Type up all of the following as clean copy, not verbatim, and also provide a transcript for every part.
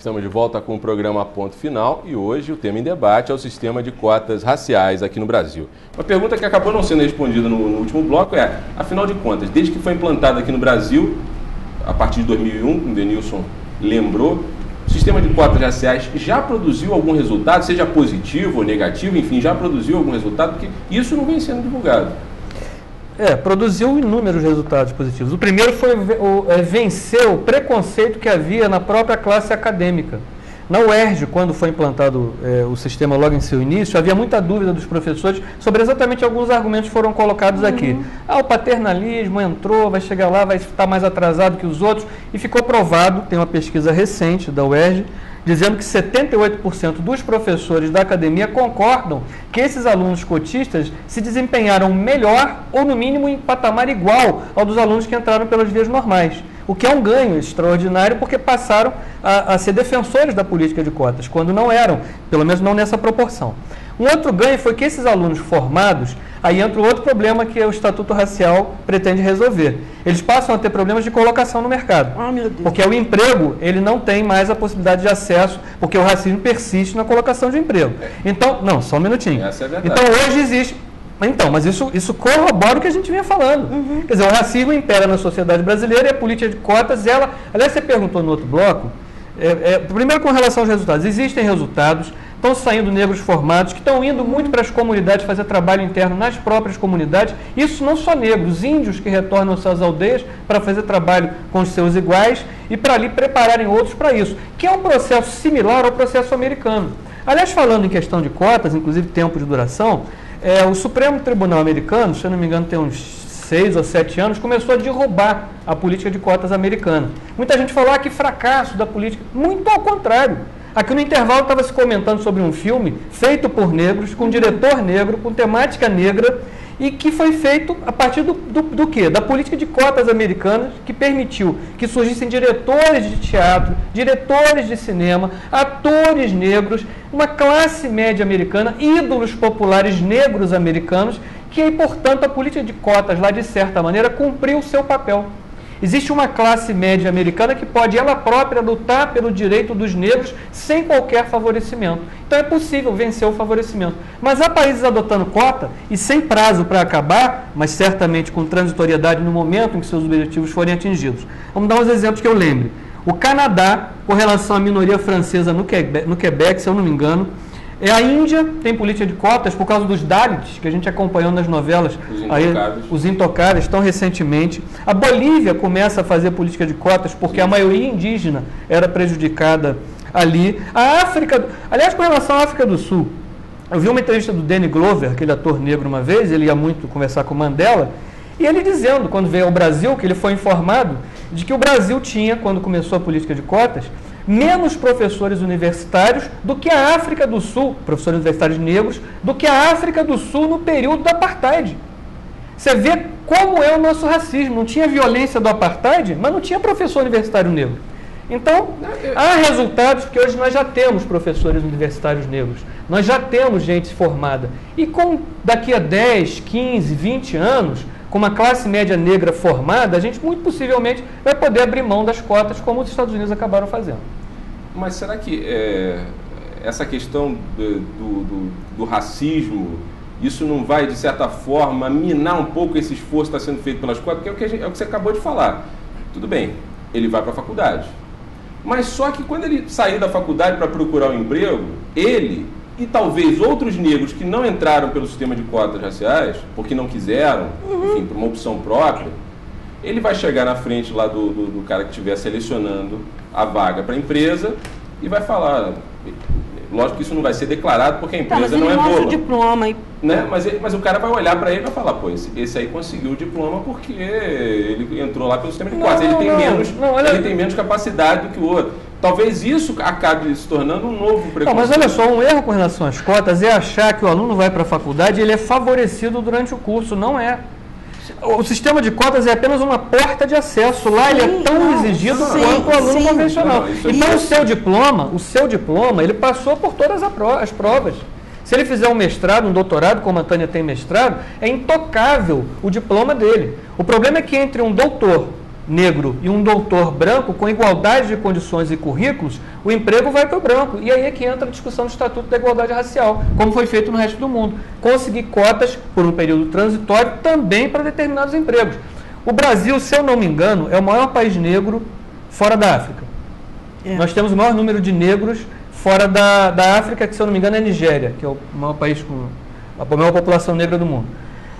Estamos de volta com o programa Ponto Final e hoje o tema em debate é o sistema de cotas raciais aqui no Brasil. Uma pergunta que acabou não sendo respondida no último bloco é, afinal de contas, desde que foi implantado aqui no Brasil, a partir de 2001, como o Denilson lembrou, o sistema de cotas raciais já produziu algum resultado, seja positivo ou negativo, enfim, já produziu algum resultado, porque isso não vem sendo divulgado. Produziu inúmeros resultados positivos. O primeiro foi vencer o preconceito que havia na própria classe acadêmica. Na UERJ, quando foi implantado o sistema logo em seu início, havia muita dúvida dos professores sobre exatamente alguns argumentos que foram colocados aqui. O paternalismo entrou, vai chegar lá, vai estar mais atrasado que os outros, e ficou provado, tem uma pesquisa recente da UERJ, dizendo que 78% dos professores da academia concordam que esses alunos cotistas se desempenharam melhor ou, no mínimo, em patamar igual ao dos alunos que entraram pelas vias normais. O que é um ganho extraordinário, porque passaram a ser defensores da política de cotas, quando não eram, pelo menos não nessa proporção. Um outro ganho foi que esses alunos formados, aí entra o outro problema que o Estatuto Racial pretende resolver. Eles passam a ter problemas de colocação no mercado. Porque o emprego, ele não tem mais a possibilidade de acesso, porque o racismo persiste na colocação de emprego. Então, não, só um minutinho. Essa é a verdade. Então, hoje existe... Então, mas isso corrobora o que a gente vinha falando. Quer dizer, o racismo impera na sociedade brasileira e a política de cotas, ela... Aliás, você perguntou no outro bloco, primeiro com relação aos resultados. Existem resultados, estão saindo negros formados, que estão indo muito para as comunidades fazer trabalho interno nas próprias comunidades. Isso não só negros, índios que retornam às suas aldeias para fazer trabalho com os seus iguais e para ali prepararem outros para isso, que é um processo similar ao processo americano. Aliás, falando em questão de cotas, inclusive tempo de duração, o Supremo Tribunal americano, se eu não me engano tem uns 6 ou 7 anos, começou a derrubar a política de cotas americana. Muita gente falou que fracasso da política. Muito ao contrário. Aqui no intervalo estava se comentando sobre um filme feito por negros, com diretor negro, com temática negra, e que foi feito a partir do quê? Da política de cotas americanas, que permitiu que surgissem diretores de teatro, diretores de cinema, atores negros, uma classe média americana, ídolos populares negros americanos, que, portanto, a política de cotas lá, de certa maneira, cumpriu o seu papel. Existe uma classe média americana que pode, ela própria, lutar pelo direito dos negros sem qualquer favorecimento. Então é possível vencer o favorecimento. Mas há países adotando cota e sem prazo para acabar, mas certamente com transitoriedade no momento em que seus objetivos forem atingidos. Vamos dar uns exemplos que eu lembre. O Canadá, com relação à minoria francesa no Quebec, se eu não me engano, a Índia tem política de cotas por causa dos Dalits, que a gente acompanhou nas novelas. Os Intocáveis, tão recentemente. A Bolívia começa a fazer política de cotas porque a maioria indígena era prejudicada ali. A África... Aliás, com relação à África do Sul, eu vi uma entrevista do Danny Glover, aquele ator negro, uma vez, ele ia muito conversar com Mandela, e ele dizendo, quando veio ao Brasil, que ele foi informado de que o Brasil tinha, quando começou a política de cotas, menos professores universitários do que a África do Sul, professores universitários negros, do que a África do Sul no período do Apartheid. Você vê como é o nosso racismo. Não tinha violência do Apartheid, mas não tinha professor universitário negro. Então, há resultados, porque hoje nós já temos professores universitários negros, nós já temos gente formada. E daqui a 10, 15, 20 anos, com uma classe média negra formada, a gente muito possivelmente vai poder abrir mão das cotas, como os Estados Unidos acabaram fazendo. Mas será que essa questão do racismo, isso não vai, de certa forma, minar um pouco esse esforço que está sendo feito pelas cotas? Porque é o que você acabou de falar. Tudo bem, ele vai para a faculdade. Mas só que quando ele sair da faculdade para procurar um emprego, ele e talvez outros negros que não entraram pelo sistema de cotas raciais, porque não quiseram, enfim, por uma opção própria, ele vai chegar na frente lá do cara que estiver selecionando a vaga para a empresa e vai falar... Lógico que isso não vai ser declarado porque a empresa não é boa. O diploma. Né? Mas o cara vai olhar para ele e vai falar, pô, esse aí conseguiu o diploma porque ele entrou lá pelo sistema de cotas. Ele tem menos capacidade do que o outro. Talvez isso acabe se tornando um novo preconceito. Mas olha só, um erro com relação às cotas é achar que o aluno vai para a faculdade e ele é favorecido durante o curso. Não é. O sistema de cotas é apenas uma porta de acesso. Lá ele é tão exigido quanto o aluno convencional. Então o seu diploma, ele passou por todas as provas. Se ele fizer um mestrado, um doutorado, como a Tânia tem mestrado, é intocável o diploma dele. O problema é que entre um doutor negro e um doutor branco, com igualdade de condições e currículos, o emprego vai para o branco. E aí é que entra a discussão do Estatuto da Igualdade Racial, como foi feito no resto do mundo. Conseguir cotas por um período transitório também para determinados empregos. O Brasil, se eu não me engano, é o maior país negro fora da África. Nós temos o maior número de negros fora da África, que se eu não me engano é a Nigéria, que é o maior país com a maior população negra do mundo.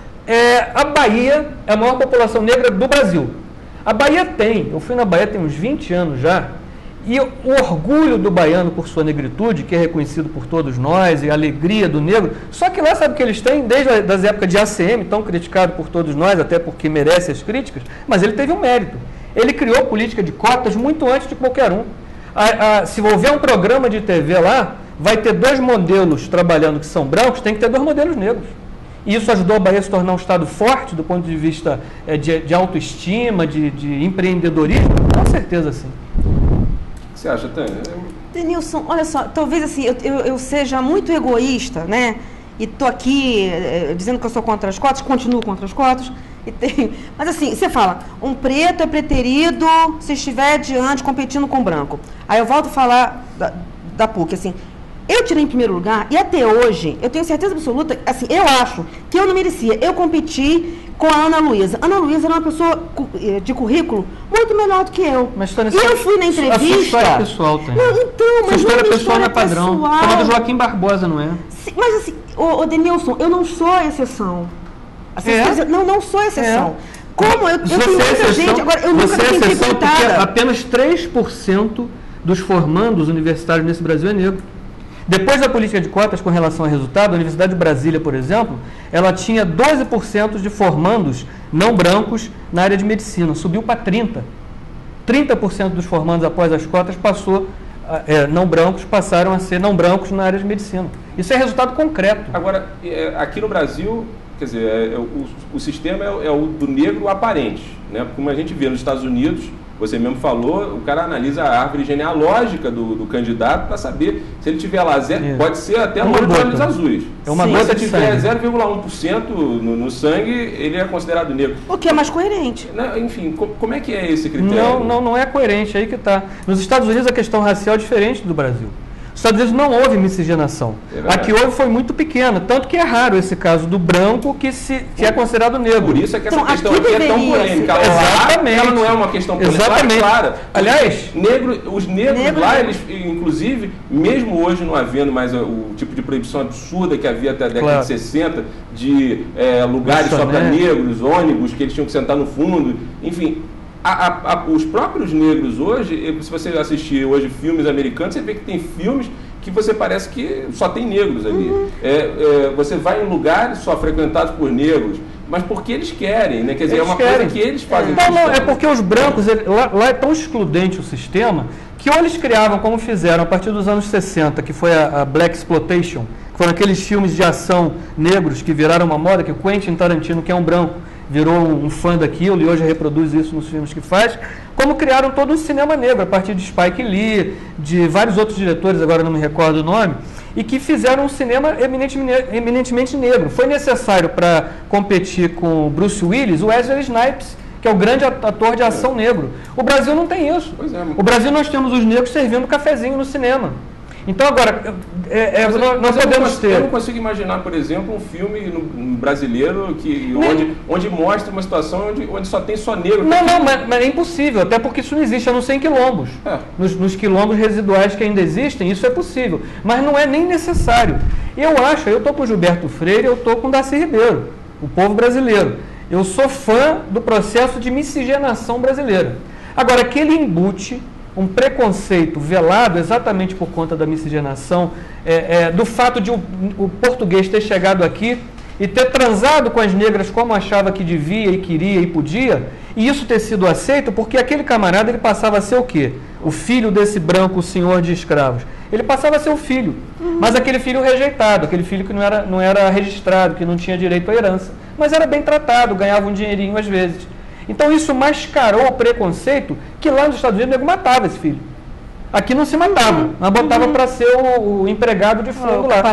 A Bahia é a maior população negra do Brasil. A Bahia eu fui na Bahia tem uns 20 anos já, e o orgulho do baiano por sua negritude, que é reconhecido por todos nós, e a alegria do negro, só que lá sabe que eles têm, desde as épocas de ACM, tão criticado por todos nós, até porque merece as críticas, mas ele teve um mérito. Ele criou política de cotas muito antes de qualquer um. Se houver um programa de TV lá, vai ter 2 modelos trabalhando que são brancos, tem que ter 2 modelos negros. E isso ajudou a Bahia a se tornar um estado forte do ponto de vista de autoestima, de empreendedorismo? Com certeza, sim. O que você acha, Tânia? Denilson, olha só, talvez assim, eu seja muito egoísta, né? E estou aqui dizendo que eu sou contra as cotas, continuo contra as cotas. Mas assim, você fala, um preto é preterido se estiver diante competindo com o branco. Aí eu volto a falar da PUC, assim, eu tirei em primeiro lugar e até hoje, eu tenho certeza absoluta, assim, eu acho que eu não merecia. Eu competi com a Ana Luísa. Ana Luísa era uma pessoa de currículo muito melhor do que eu. Mas, Tânia, e eu fui na entrevista... A sua história pessoal, Tânia. Não, então, mas sua história pessoal não é padrão. Como a do Joaquim Barbosa, não é? Sim, mas assim, ô Denilson, eu não sou a exceção. Assim, não sou exceção. Como eu tenho muita gente, agora eu nunca tentei pintada. Apenas 3% dos formandos universitários nesse Brasil é negro. Depois da política de cotas com relação ao resultado, a Universidade de Brasília, por exemplo, ela tinha 12% de formandos não brancos na área de medicina, subiu para 30%. 30% dos formandos após as cotas não brancos passaram a ser não brancos na área de medicina. Isso é resultado concreto. Agora, aqui no Brasil, quer dizer, o sistema é o do negro aparente, né? Como a gente vê nos Estados Unidos, você mesmo falou, o cara analisa a árvore genealógica do candidato para saber se ele tiver lá, pode ser até loiro de olhos azuis. É uma gota se de tiver sangue. 0,1% no sangue, ele é considerado negro. O que é mais coerente. Enfim, como é que é esse critério? Não é coerente, aí que está. Nos Estados Unidos a questão racial é diferente do Brasil. Nos Estados Unidos não houve miscigenação. A que houve foi muito pequena, tanto que é raro esse caso do branco que é considerado negro. Por isso é que essa questão aqui é tão polêmica. Exatamente. Ela não é uma questão polêmica. Exatamente. Clara. Aliás, os negros lá, eles, inclusive, mesmo hoje não havendo mais o tipo de proibição absurda que havia até a década de 60, de lugares só para negros, ônibus que eles tinham que sentar no fundo, enfim... os próprios negros hoje, se você assistir hoje filmes americanos, você vê que tem filmes que você parece que só tem negros ali. Você vai em lugares só frequentados por negros, mas porque eles querem, né? Quer dizer, é uma coisa que eles fazem. Não, é porque os brancos, lá é tão excludente o sistema, que ou eles criavam, como fizeram a partir dos anos 60, que foi a Black Exploitation, que foram aqueles filmes de ação negros que viraram uma moda, que o Quentin Tarantino, que é um branco, virou um fã daquilo e hoje reproduz isso nos filmes que faz, como criaram todo um cinema negro, a partir de Spike Lee, de vários outros diretores, agora não me recordo o nome, e que fizeram um cinema eminentemente negro. Foi necessário para competir com Bruce Willis, o Wesley Snipes, que é o grande ator de ação negro. O Brasil não tem isso. O Brasil nós temos os negros servindo cafezinho no cinema. Então, agora, nós podemos ter... Eu não consigo imaginar, por exemplo, um filme brasileiro onde mostra uma situação onde só tem negro. Mas é impossível, até porque isso não existe, a não ser em quilombos. Nos quilombos residuais que ainda existem, isso é possível. Mas não é nem necessário. Eu estou com Gilberto Freire, eu estou com Darcy Ribeiro, o povo brasileiro. Eu sou fã do processo de miscigenação brasileira. Agora, aquele embute... um preconceito velado exatamente por conta da miscigenação, do fato de o português ter chegado aqui e ter transado com as negras como achava que devia e queria e podia, e isso ter sido aceito porque aquele camarada ele passava a ser o quê? O filho desse branco senhor de escravos. Ele passava a ser o filho, mas aquele filho rejeitado, aquele filho que não era registrado, que não tinha direito à herança, mas era bem tratado, ganhava um dinheirinho às vezes. Então isso mascarou o preconceito que lá nos Estados Unidos o nego matava esse filho. Aqui não se matava, mas botava para ser o empregado de fundo lá.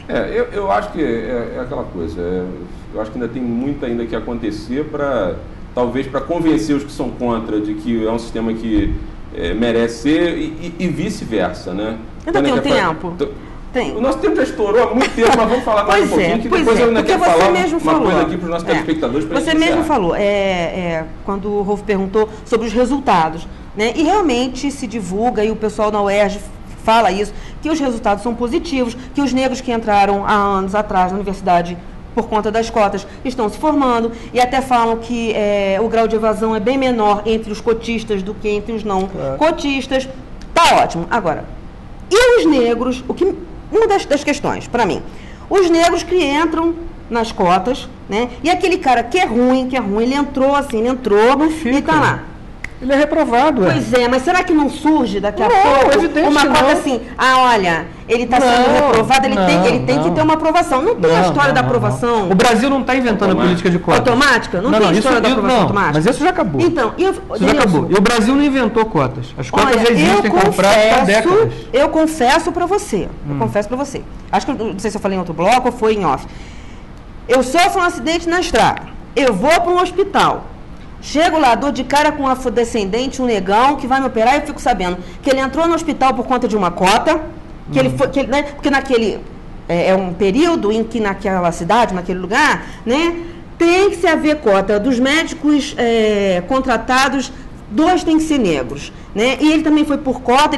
Eu acho que é aquela coisa. Eu acho que ainda tem muito ainda que acontecer para talvez para convencer os que são contra de que é um sistema que merece ser e vice-versa, né? Ainda tem um tempo. O nosso tempo já estourou há muito tempo, mas vamos falar mais um pouquinho, que depois eu ainda quero falar uma coisa aqui para os nossos telespectadores. Você mesmo falou, quando o Rolf perguntou sobre os resultados, né? E realmente se divulga, e o pessoal na UERJ fala isso, que os resultados são positivos, que os negros que entraram há anos atrás na universidade por conta das cotas estão se formando, e até falam que o grau de evasão é bem menor entre os cotistas do que entre os não cotistas. Tá ótimo. Agora, e os negros, uma das questões, para mim, os negros que entram nas cotas, né? E aquele cara que é ruim, ele entrou e tá lá. Ele é reprovado. Pois mas será que não surge daqui a pouco uma cota assim, olha, ele está sendo reprovado, ele tem que ter uma aprovação. Não tem a história da aprovação. O Brasil não está inventando a política de cotas. Automática? Não tem a história da aprovação automática. Mas isso já acabou. Então, isso já acabou. E o Brasil não inventou cotas. As cotas já existem compradas há décadas. Eu confesso para você. Acho que, não sei se eu falei em outro bloco ou foi em off. Eu sofro um acidente na estrada. Eu vou para um hospital. Chego lá, dou de cara com um afrodescendente, um negão, que vai me operar, e eu fico sabendo que ele entrou no hospital por conta de uma cota, que ele foi, né, porque naquele um período em que naquela cidade, naquele lugar, né, tem que se haver cota dos médicos contratados, 2 têm que ser negros, né? E ele também foi por cota,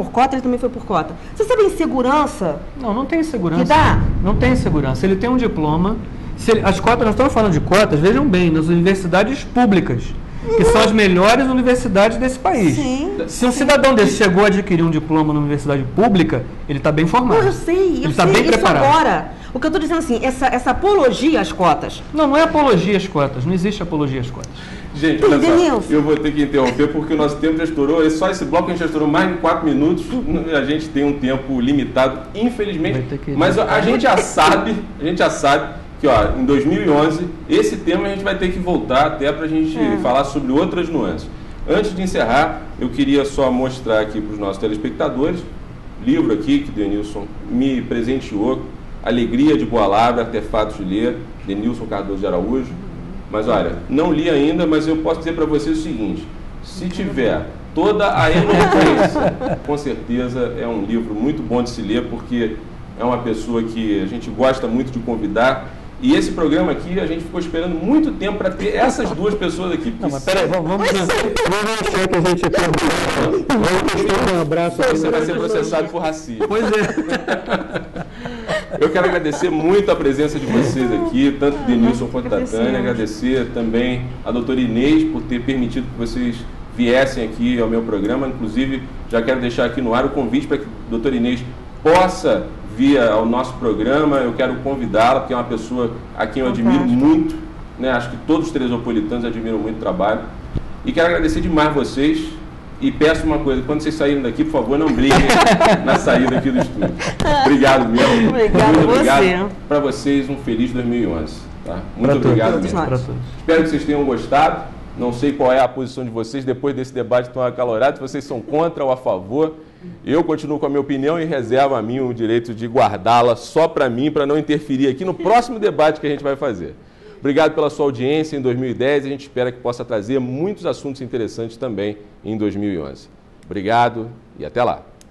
Você sabe a insegurança? Não tem insegurança. Que dá? Não tem insegurança. Ele tem um diploma. As cotas, nós estamos falando de cotas, vejam bem, nas universidades públicas, que são as melhores universidades desse país. Sim, se um cidadão desse chegou a adquirir um diploma na universidade pública, ele está bem formado. Eu sei, ele está bem preparado. Agora, o que eu estou dizendo assim, essa apologia às cotas. Não é apologia às cotas, não existe apologia às cotas. Gente, olha só, eu vou ter que interromper porque o nosso tempo já estourou. Só esse bloco a gente já estourou mais de 4 minutos. A gente tem um tempo limitado, infelizmente. Mas a gente já sabe que em 2011, esse tema a gente vai ter que voltar até para a gente falar sobre outras nuances. Antes de encerrar, eu queria só mostrar aqui para os nossos telespectadores, livro aqui que Denilson me presenteou, Alegria de Boa Lavra, Artefatos de Ler, Denilson Cardoso de Araújo. Mas olha, não li ainda, mas eu posso dizer para vocês o seguinte, se tiver toda a eloquência, com certeza é um livro muito bom de se ler, porque é uma pessoa que a gente gosta muito de convidar. E esse programa aqui, a gente ficou esperando muito tempo para ter essas 2 pessoas aqui. Não, mas peraí, vamos deixar que a gente vamos um abraço. Você vai ser processado por racismo. Pois é. Eu quero agradecer muito a presença de vocês aqui, tanto Denilson quanto a Tânia. Agradecer também a doutora Inês por ter permitido que vocês viessem aqui ao meu programa. Inclusive, já quero deixar aqui no ar o convite para que a doutora Inês possa vir ao nosso programa. Eu quero convidá-la, porque é uma pessoa a quem eu admiro muito, né? Acho que todos os teresopolitanos admiram muito o trabalho. E quero agradecer demais vocês. E peço uma coisa, quando vocês saírem daqui, por favor, não briguem na saída aqui do estúdio. Obrigado mesmo. Muito obrigado. Para vocês, um feliz 2011. Tá? Muito obrigado mesmo. Espero que vocês tenham gostado. Não sei qual é a posição de vocês depois desse debate tão acalorado, se vocês são contra ou a favor. Eu continuo com a minha opinião e reservo a mim o direito de guardá-la só para mim, para não interferir aqui no próximo debate que a gente vai fazer. Obrigado pela sua audiência em 2010 e a gente espera que possa trazer muitos assuntos interessantes também em 2011. Obrigado e até lá.